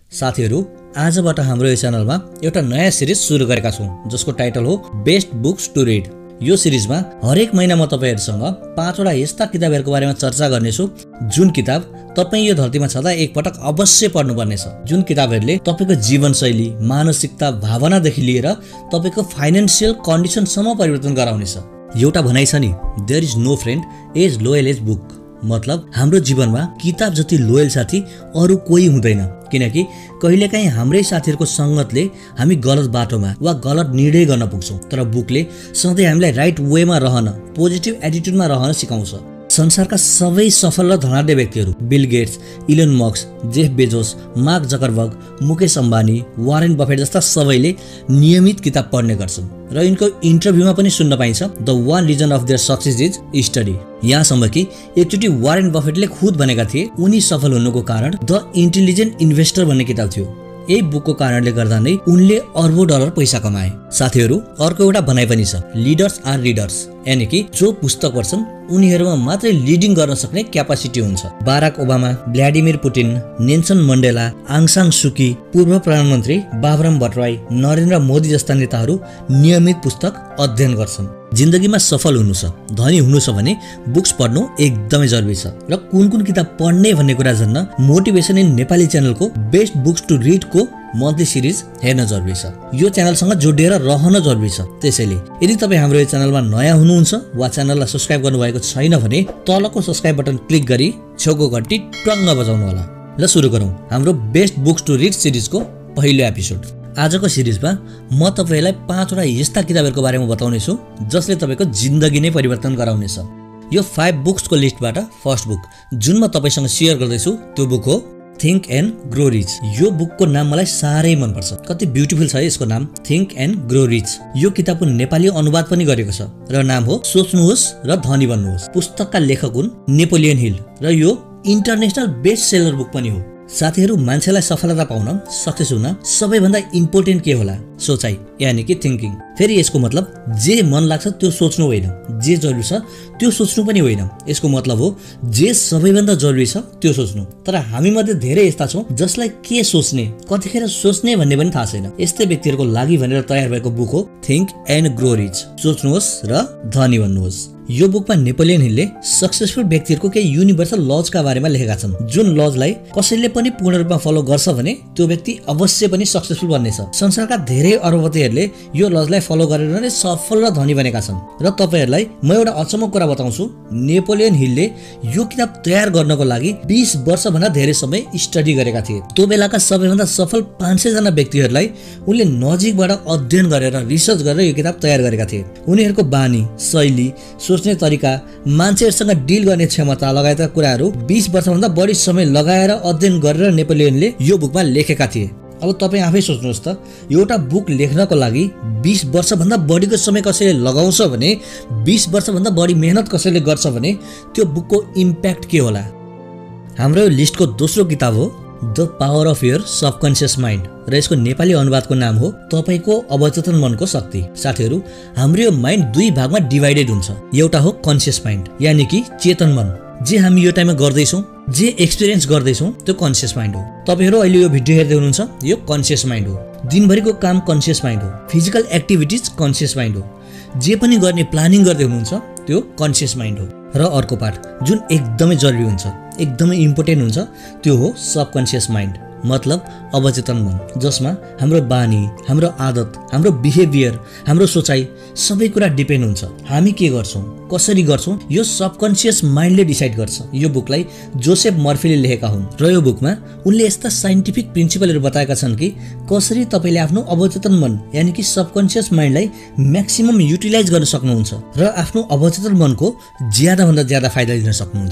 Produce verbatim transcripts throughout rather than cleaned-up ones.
साथीहरु, आजबाट हाम्रो यो च्यानलमा एउटा नयाँ सिरिज सुरु गरेका छौं जसको टाइटल हो बेस्ट बुक्स टु रिड। यो सिरिजमा हरेक महिना म तपाईहरुसँग पाँचवटा यस्ता किताबहरुको बारेमा चर्चा गर्नेछु जुन किताब तपाई यो धरतीमा छँदा एकपटक अवश्य पढ्नुपर्ने छ। जुन किताबहरुले तपाईको जीवनशैली, मानसिकता, भावनादेखि लिएर तपाईको फाइनान्शियल कन्डिसनसम्म परिवर्तन गराउनेछ। एउटा भनाइ छ नि, there is no friend as loyal as book. मतलब हाम्रो जीवनमा किताब जति लोयल साथी अरु कोही हुँदैन, किनकि कहिलेकाहीँ हाम्रै साथीहरुको संगतले हामी गलत बाटोमा वा गलत निर्णय गर्न पुग्छौं, तर बुकले सधैँ हामीलाई राइट वेमा रहन, पोजिटिभ एटिट्युडमा रहन सिकाउँछ। संसारका सबै सफल र धनाढ्य व्यक्तिहरू Bill Gates, Elon Musk, Jeff Bezos, Mark Zuckerberg, Mukesh Ambani, Warren Buffett जस्ता सबैले नियमित किताब पढ्ने गर्छन् र यिनको इन्टरभ्यूमा पनि सुन्न पाइन्छ the one reason of their success is study. यहाँसम्म कि एकचोटि वारेन बफेटले खुद भनेका थिए उनी सफल हुनुको कारण द इन्टेलिजेन्ट इन्भेस्टर भन्ने किताब थियो। यही बुकको कारणले गर्दा नै उनले अर्बौं डलर पैसा कमाए। साथीहरु, अर्को एउटा भनाइ पनि छ, लिडर्स आर रिडर्स, यानी कि जो पुस्तक पढ्छन् उनीहरुमा मात्रै लिडिङ गर्न सक्ने क्यापासिटी हुन्छ। Barack Obama, Vladimir Putin, Nelson Mandela, Aung San Suu Kyi, पूर्व प्रधानमन्त्री बाबुराम भट्टराई, नरेन्द्र मोदी जस्ता नेताहरू नियमित पुस्तक अध्ययन गर्छन्। जिन्दगीमा सफल हुनु छ, धनी हुनु छ भने बुक्स पढ्नु एकदमै जरुरी छ। र कुन कुन किताब पढ्ने भन्ने कुरा जान्न मोटिभेसन इन नेपाली च्यानलको बेस्ट बुक्स टु रिड को मन्थली सिरिज हेर्न जरुरी छ। यो च्यानलसँग जोडिएर रहन जरुरी छ। त्यसैले यदि तपाई हाम्रो यो च्यानलमा नयाँ हुनुहुन्छ वा च्यानललाई सब्स्क्राइब गर्नुभएको छैन भने तलको सब्स्क्राइब बटन क्लिक गरी छेउको घण्टी टङ्ग बजाउनु होला। ल सुरु गरौँ हाम्रो बेस्ट बुक्स टु रिड सिरिजको पहिलो एपिसोड। आजको सिरिजमा म तपाईलाई पाँचवटा यस्ता किताबहरुको बारेमा बताउने छु जसले तपाईको जिन्दगी नै परिवर्तन गराउनेछ। यो फाइभ बुक्सको लिस्टबाट फर्स्ट बुक जुन म तपाईसँग शेयर गर्दैछु त्यो बुक हो थिंक एन्ड ग्रो रिच। यो बुकको नाम मलाई साह्रै मन पर्छ। कति ब्युटिफुल छ यसको नाम, थिंक एन्ड ग्रो रिच। यो किताबको नेपाली अनुवाद पनि गरेको छ र नाम हो सोच्नुहोस् र धनी बन्नुहोस्। पुस्तकका लेखक हुन् नेपोलियन हिल र यो इन्टरनेशनल बेस्ट सेलर बुक पनि हो। साथीहरु, मान्छेलाई सफलता पाउन, सक्सेस हुन सबैभन्दा इम्पोर्टेन्ट के होला? सोचाइ, यानी कि थिंकिङ। फेरि यसको मतलब जे मन लाग्छ त्यो सोच्नु होइन, जे जरुरी छ त्यो सोच्नु पनि होइन। यसको मतलब हो जे सबैभन्दा जरुरी छ त्यो सोच्नु। तर हामी मध्ये धेरै यस्ता छौं जसलाई के सोच्ने, कतिखेर सोच्ने भन्ने पनि थाहा छैन। यस्तै व्यक्तिहरुको लागि भनेर तयार भएको बुक हो थिंक एन्ड ग्रो रिच, सोच्नुहोस् र धनी बन्नुहोस्। यो बुकमा नेपोलियन हिलले सक्सेसफुल व्यक्तिहरुको केही युनिभर्सल लजका बारेमा लेखेका छन्, जुन लजलाई कसैले पनि पूर्ण रूपमा फलो गर्छ भने त्यो व्यक्ति अवश्य पनि सक्सेसफुल बन्नेछ। संसारका धेरै अरबपतिहरुले यो लजलाई फलो गरेर नै सफल र धनी बनेका छन्। र तपाईहरुलाई म एउटा अचम्मको कुरा बताउँछु, नेपोलियन हिलले यो किताब तयार गर्नको लागि बीस वर्ष भन्दा धेरै समय स्टडी गरेका थिए। त्यो बेलाका सबैभन्दा सफल पाँच सय जना व्यक्तिहरुलाई उनले नजिकबाट अध्ययन गरेर रिसर्च गरेर यो किताब तयार गरेका थिए। उनीहरुको बानी, शैली, सोच्ने तरिका, मान्छेहरुसँग डिल गर्ने क्षमता लगायतका कुराहरू बीस वर्षभन्दा बढी समय लगाएर अध्ययन गरेर नेपोलियनले यो बुकमा लेखेका थिए। अब तपाई आफै सोच्नुहोस् त, एउटा बुक लेख्नको लागि बीस वर्षभन्दा बढीको समय कसैले लगाउँछ भने, बीस वर्षभन्दा बढी मेहनत कसैले गर्छ भने त्यो बुकको इम्प्याक्ट के होला? हाम्रो लिस्टको दोस्रो किताब हो the power of your subconscious mind र यसको नेपाली अनुवादको नाम हो तपाईको अवचेतन मनको शक्ति। साथीहरु, हाम्रो यो माइन्ड दुई भागमा डिभाइडेड हुन्छ। एउटा हो कन्सियस माइन्ड, यानी कि चेतन मन, जे हामी यो टाइममा गर्दैछौं, जे एक्सपिरियन्स गर्दैछौं त्यो कन्सियस माइन्ड हो। तपाईहरु अहिले यो भिडियो हेर्दै हुनुहुन्छ, यो कन्सियस माइन्ड हो। दिनभरिको काम कन्सियस माइन्ड हो। फिजिकल एक्टिभिटिज कन्सियस माइन्ड हो। जे पनि गर्ने प्लानिङ गर्दै हुनुहुन्छ त्यो कन्सियस माइन्ड हो। र अर्को पार्ट जुन एकदमै जरुरी हुन्छ, एकदमै इम्पोर्टेन्ट हुन्छ, त्यो हो सबकन्सियस माइन्ड, मतलब अवचेतन मन, जसमा हाम्रो बानी, हाम्रो आदत, हाम्रो बिहेभियर, हाम्रो सोचाइ सबै कुरा डिपेन्ड हुन्छ। हामी के गर्छौं, कसरी गर्छौं, यो सबकन्सियस माइन्डले डिसाइड गर्छ। यो बुकलाई जोसेफ मर्फीले लेखेका हुन् र यो बुकमा उनले यस्ता साइन्टिफिक प्रिन्सिपलहरू बताएका छन् कि कसरी तपाईले आफ्नो अवचेतन मन, यानी कि सबकन्सियस माइन्डलाई म्याक्सिमम युटिलाइज गर्न सक्नुहुन्छ र आफ्नो अवचेतन मनको ज्यादा भन्दा ज्यादा फाइदा लिन सक्नुहुन्छ।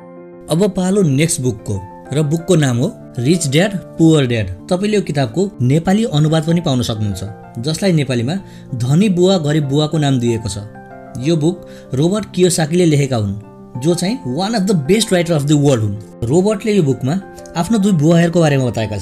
अब पालो नेक्स्ट बुकको, र बुकको नाम हो रिच ड्याड पुअर ड्याड। तपाईले यो किताबको नेपाली अनुवाद पनि पाउन सक्नुहुन्छ, जसलाई नेपालीमा धनी बुवा गरिब बुवाको नाम दिएको छ। यो बुक रोबर्ट कियोसाकीले लेखेका हुन्, जो चाहिँ one of the best writer of the world हुन्। रोबर्टले यो बुकमा आफ्नो दुई बुवाहरूको बारेमा बताएका छन्।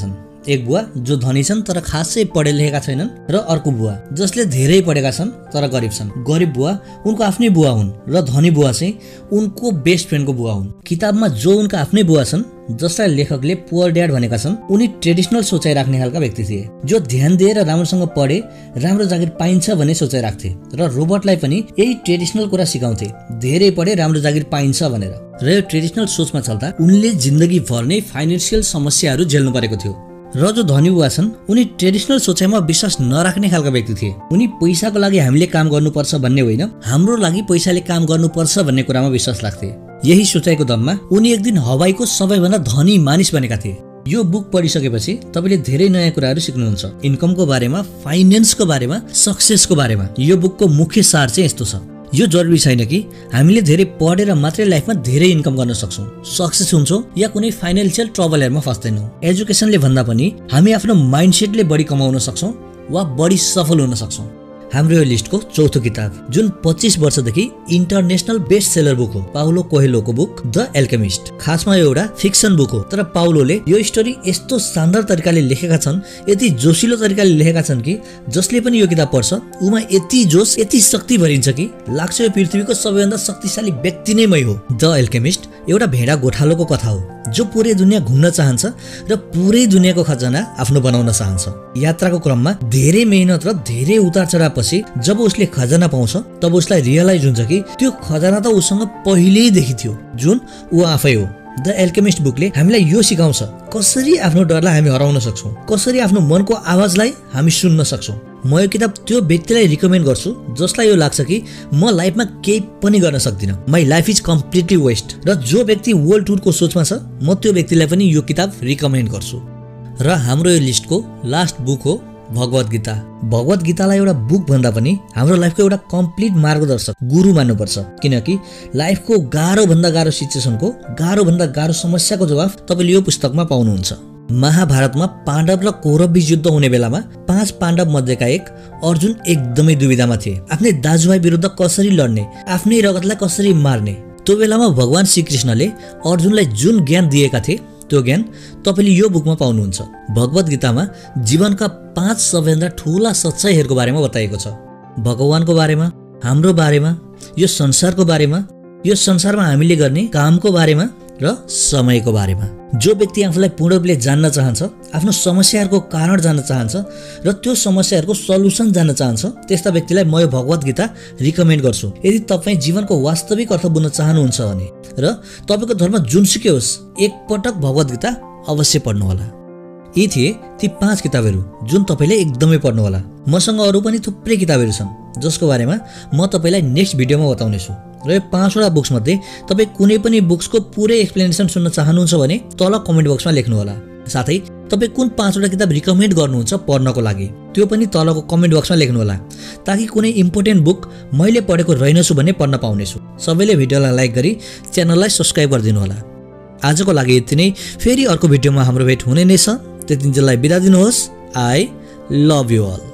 एक बुवा जो धनी छन् तर खासै पढे लेखेका छैनन् र अर्को बुवा जसले धेरै पढेका छन् तर गरिब छन्। गरिब बुवा उनको आफ्नै बुवा हुन् र धनी बुवा चाहिँ उनको बेस्ट फ्रेन्डको बुवा हुन्। किताबमा जो उनका आफ्नै बुवा छन् जसलाई लेखकले पुअर ड्याड भनेका छन्, उनी ट्रेडिसनल सोचाइ राख्ने खालका व्यक्ति थिए जो ध्यान दिएर राम्रोसँग पढे राम्रो जागिर पाइन्छ भन्ने सोचाइ राख्थे र रोबर्टलाई पनि यही ट्रेडिसनल कुरा सिकाउँथे, धेरै पढे राम्रो जागिर पाइन्छ भनेर। र यो ट्रेडिसनल सोचमा चल्दा उनले जिन्दगी भर नै फाइनान्सियल समस्याहरू झेल्नु परेको थियो। र जो धनी बुवा छन् उनी ट्रेडिसनल सोचाइमा विश्वास नराख्ने खालका व्यक्ति थिए। उनी पैसाको लागि हामीले काम गर्नुपर्छ भन्ने होइन, हाम्रो लागि पैसाले काम गर्नुपर्छ भन्ने कुरामा विश्वास राख्थे। यही सोचाइको दममा उनी एक दिन हवाईको सबैभन्दा धनी मानिस बनेका थिए। यो बुक पढिसकेपछि तपाईले धेरै नयाँ कुराहरू सिक्नुहुन्छ, इन्कमको बारेमा, फाइनान्सको बारेमा, सक्सेसको बारेमा। यो बुकको मुख्य सार चाहिँ यस्तो छ, यो जरुरी छैन कि हामीले धेरै पढेर मात्रै लाइफमा धेरै इन्कम गर्न सक्छौं, सक्सेस हुन्छौं या कुनै फाइनान्शियल ट्रबलहरुमा फस्दैनौं। एजुकेसनले भन्दा पनि हामी आफ्नो माइन्डसेटले बढी कमाउन सक्छौं वा बढी सफल हुन सक्छौं। हाम्रो यो लिस्टको चौथो किताब जुन पच्चीस वर्षदेखि इन्टरनेशनल बेस्ट सेलर बुक हो, पाउलो कोएल्होको बुक द एल्केमिस्ट। खासमा यो एउटा फिक्सन बुक हो, तर पाउलोले यो स्टोरी यस्तो शानदार तरिकाले लेखेका छन्, यति जोसिलो तरिकाले लेखेका छन् कि जसले पनि यो किताब पढ्छ उमा यति जोश, यति शक्ति भरिन्छ कि लाग्छ यो पृथ्वीको सबैभन्दा शक्तिशाली व्यक्ति नै मै हो। द एल्केमिस्ट एउटा भेडा गोठालोको कथा हो जो पुरै दुनियाँ घुम्न चाहन्छ र पुरै दुनियाँको खजाना आफ्नो बनाउन चाहन्छ। यात्राको क्रममा धेरै मेहनत र धेरै उतार चढावपछि जब उसले खजाना पाउँछ तब उसलाई रियलाइज हुन्छ कि त्यो खजाना त उसँग पहिल्यैदेखि थियो, जुन ऊ आफै हो। द एल्केमिस्ट बुकले हामीलाई यो सिकाउँछ कसरी आफ्नो डरलाई हामी हराउन सक्छौं, कसरी आफ्नो मनको आवाजलाई हामी सुन्न सक्छौं। म यो किताब त्यो व्यक्तिलाई रिकमेन्ड गर्छु जसलाई यो लाग्छ कि म लाइफमा केही पनि गर्न सक्दिनँ, my life is completely waste. र जो व्यक्ति वर्ल्ड टुरको सोचमा छ म त्यो व्यक्तिलाई पनि यो किताब रिकमेन्ड गर्छु। र हाम्रो यो लिस्टको लास्ट बुक हो भगवत गीता। भगवत गीतालाई एउटा बुक भन्दा पनि हाम्रो लाइफको एउटा कम्प्लिट मार्गदर्शक, गुरु मान्नुपर्छ, किनकि लाइफको गाह्रो भन्दा गाह्रो सिचुएसनको, गाह्रो भन्दा गाह्रो समस्याको जवाफ तपाईले यो पुस्तकमा पाउनुहुन्छ। महाभारतमा पाण्डव र कौरव बीच युद्ध हुने बेलामा पाँच पाण्डव मध्येका एक अर्जुन एकदमै दुविधामा थिए, आफ्नै दाजुभाइ विरुद्ध कसरी लड्ने, आफ्नै रगतलाई कसरी मार्ने। त्यो बेलामा भगवान श्रीकृष्णले अर्जुनलाई जुन ज्ञान दिएका थिए त्यो ज्ञान तपाईले यो बुकमा पाउनुहुन्छ। भगवत गीतामा जीवनका पाँच सबैभन्दा ठूला सच्चाइहरूको बारेमा बताइएको छ, भगवानको बारेमा, हाम्रो बारेमा, यो संसारको बारेमा, यो संसारमा हामीले गर्ने कामको बारेमा र समयको बारेमा। जो व्यक्ति आफूलाई पूर्ण रूपले जान्न चाहन्छ, आफ्नो समस्याहरूको कारण जान्न चाहन्छ र त्यो समस्याहरूको सल्युसन जान्न चाहन्छ, त्यस्ता व्यक्तिलाई म यो भगवत गीता रिकमेन्ड गर्छु। यदि तपाईँ जीवनको वास्तविक अर्थ बुझ्न चाहनुहुन्छ भने र तपाईको धर्म जुनसुकै होस्, एकपटक भगवत गीता अवश्य पढ्नुहोला। यी थिए ती पाँच किताबहरू जुन तपाईले एकदमै पढ्नुहोला। मसँग अरू पनि थुप्रै किताबहरू छन् जसको बारेमा म तपाईलाई नेक्स्ट भिडियोमा बताउनेछु। र यो पाँचवटा बुक्स मध्ये तपाई कुनै पनि बुक्सको पुरै एक्सप्लेनेसन सुन्न चाहनुहुन्छ भने तल कमेन्ट बक्समा लेख्नुहोला। साथै तपाई कुन पाँचवटा किताब रिकमेन्ड गर्नुहुन्छ पढ्नको लागि त्यो पनि तलको कमेन्ट बक्समा लेख्नुहोला, ताकि कुनै इम्पोर्टेन्ट बुक मैले पढेको रहेनछु भने पढ्न पाउनेछु। सबैले भिडियोलाई लाइक गरी च्यानललाई सब्स्क्राइब गरिदिनु होला। आजको लागि यति नै, फेरि अर्को भिडियोमा हाम्रो भेट हुने नै छ। त्यतिन्जेललाई बिदा दिनुहोस्। I love you all.